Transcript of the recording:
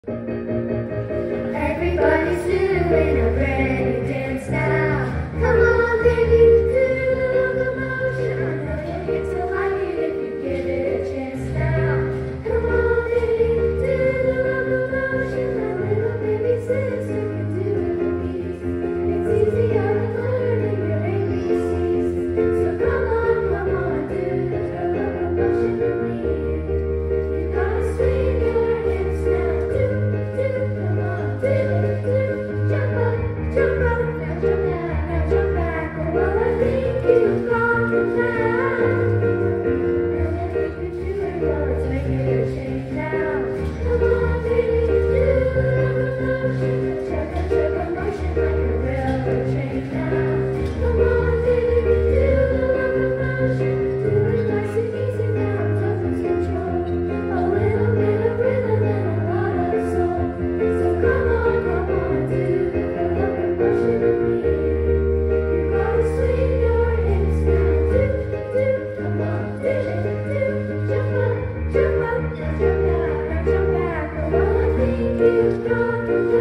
Everybody's doing a brand new dance now. Come on, baby, do the motion. I know you'll get to like it if you give it a chance now. Come on, baby, do the motion. My little baby sister can do the beats. It's easier than learning your ABCs. So come on, do the motion with me. You gotta swing your hips now. Come on, jump up, now jump back. Well, I think you've got the now. And if you can do it, well, let's make it a change now. Come on, baby, do the motion. Check a motion like a railroad train now. Come on, baby, do the motion. Do it nice and easy now, don't lose control. A little bit of rhythm and a lot of soul. So come on, do the motion with me. You gotta swing your hips now, come on, jump up, now jump back. Well, I think you've got the